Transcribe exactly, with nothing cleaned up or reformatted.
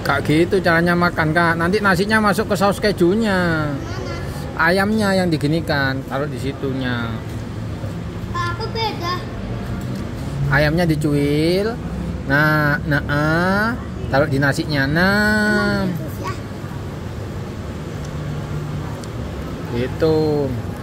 Kak gitu caranya makan kak. Nanti nasinya masuk ke saus kejunya. Ayamnya yang diginikan, taruh di situnya. Apa beda? Ayamnya dicuil. Nah, nah, ah, taruh di nasinya. Nah, Terus ya. gitu.